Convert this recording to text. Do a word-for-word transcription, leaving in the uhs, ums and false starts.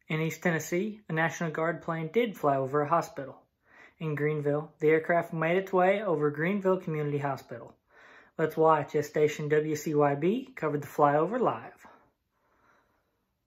In East Tennessee, a National Guard plane did fly over a hospital. In Greenville, the aircraft made its way over Greenville Community Hospital. Let's watch as station W C Y B covered the flyover live.